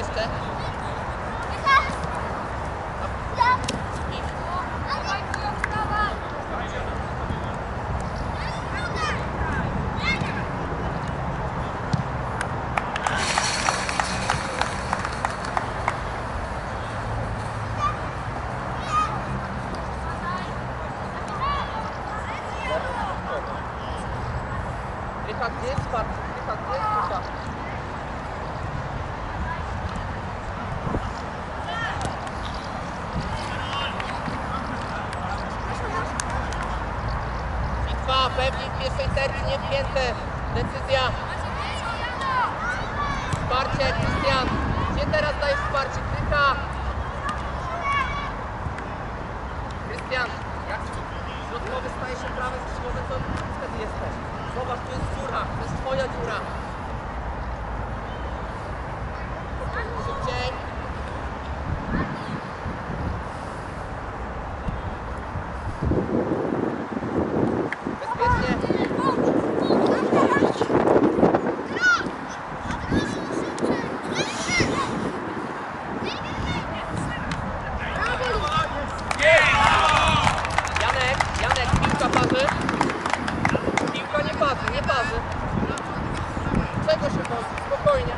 Jeszcze. Rychak, gdzie jest wsparcie? Rychak, gdzie jest Rychak? Bitwa, pewnie w pierwszej tercji niewpięte. Decyzja. Wsparcie, Krystian. Gdzie teraz dajesz wsparcie? Krycha. Krystian, jak środkowy staje się prawe skrzydłowe, to wtedy jesteś. Zobacz, to jest dziura, to jest twoja dziura. Szybciej. Bezpiecznie. Janek, piłka parzy. Piłka nie parzy, nie parzy. Czego się chodzi? Spokojnie.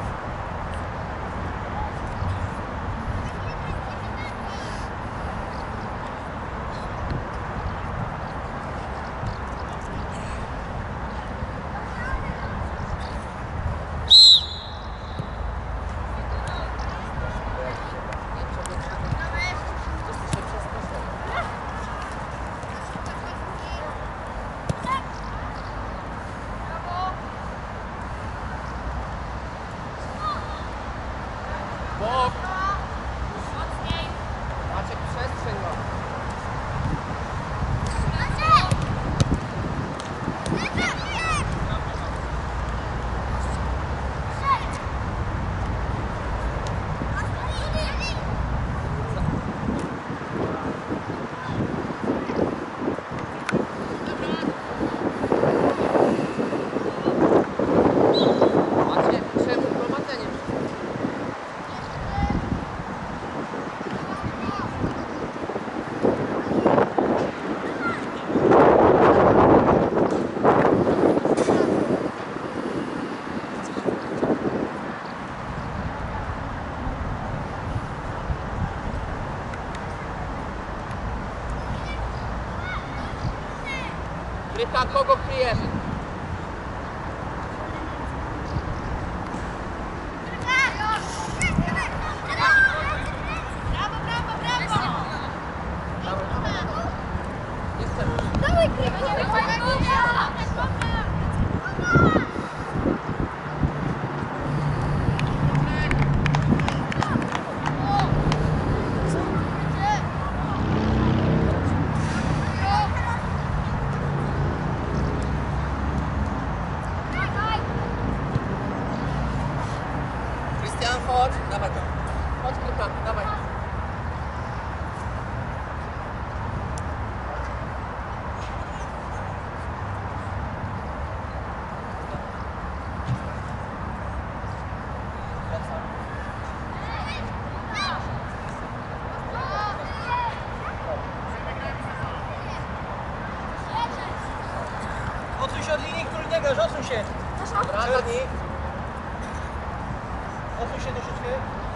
Bok. Maciek, przestrzeń ma. Maciek, czemu prowadzenie? Rycha, kogo kryjesz? Krystian, chodź. Dawaj to. Chodź, Krycha, dawaj. Odsuń się od linii, który nie gasz, odsuń się. Wracaj. Odsuń się troszeczkę.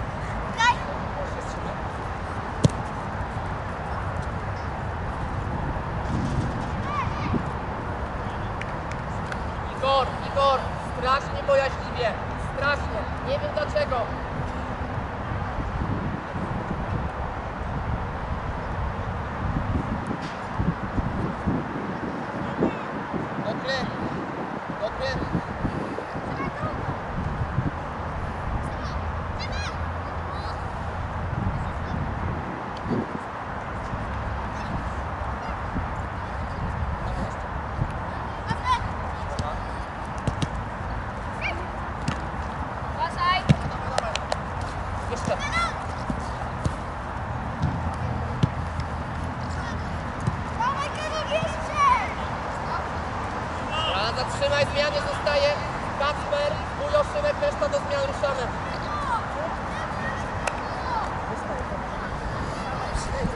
Igor, strasznie bojaźliwie. Strasznie. Nie wiem dlaczego. Dobry.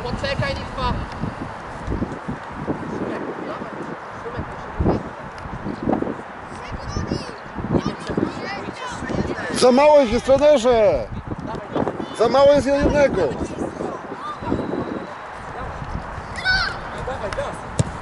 poczekaj, Litwa. Szymek, nie wiem, czego się boicie. Za mało jest, trenerze! Za mało jest jednego! Dawaj, gaz.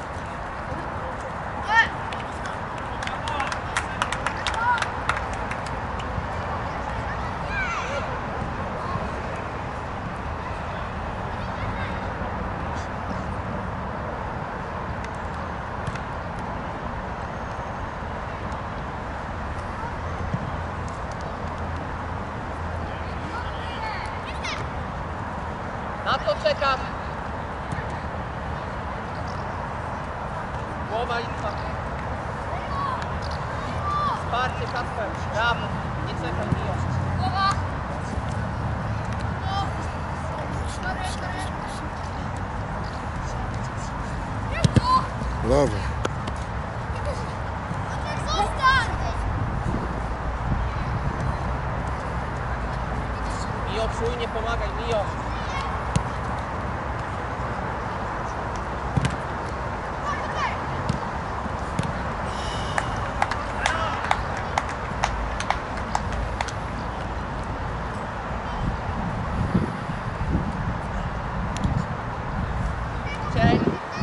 Na to czekam. Głowa Litwa. Wsparcie Kasper. Brawo. Nie czekaj, Mio. Brawo. Mio, czujnie pomagaj, Mio. Cień.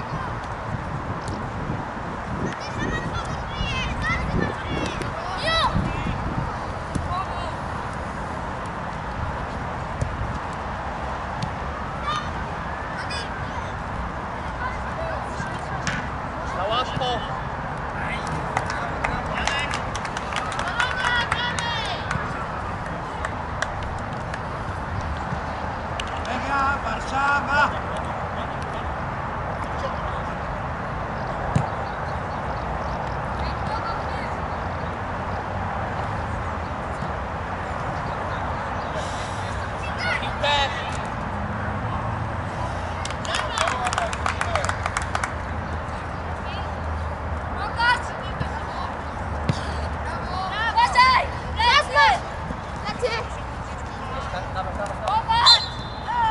Za łatwo. Lega, Warszawa! Piłkę. Dawaj, dawaj, dawaj.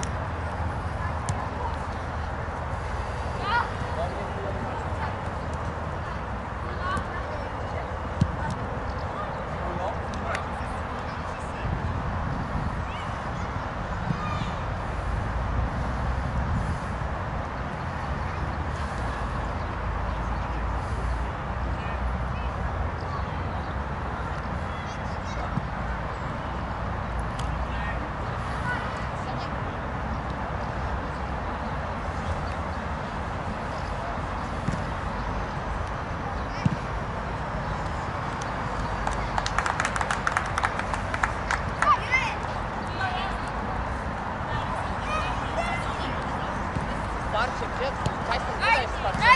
Wsparcie, gdzie? Tyson, gdzie dajesz wsparcie?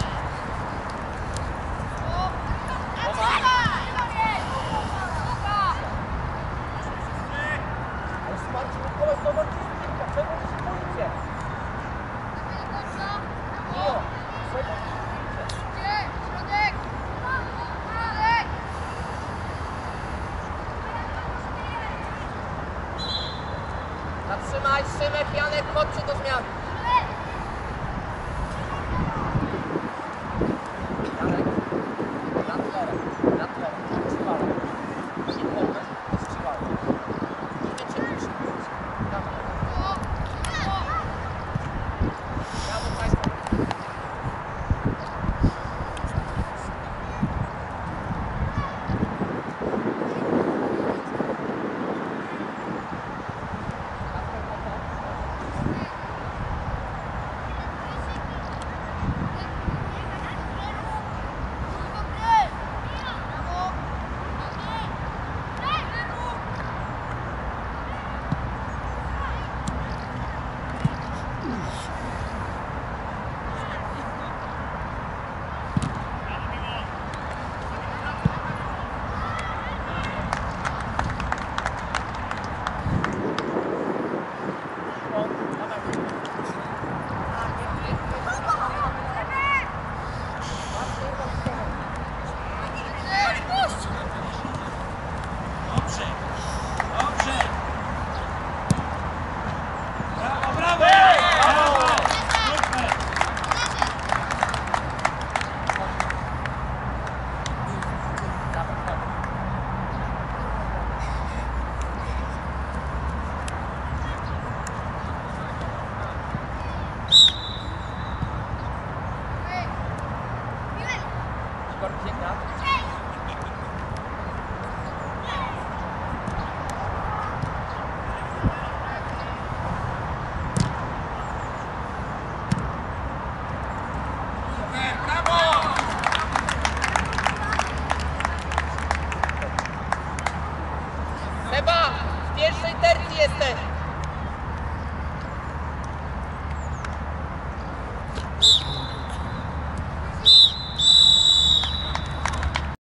Ale wsparcie, Mikołaj, zobacz, gdzie jest piłka. Czego wy się boicie? Mio, czego wy się boicie? Zatrzymaj, Szymek, Janek, chodźcie do zmiany. Janek, nad tlerem, strzywałem. Nie mogę, strzywałem. Nie cię muszę mówić. Dawaj. Brawo, Tyson. pierwszej tercji jesteś.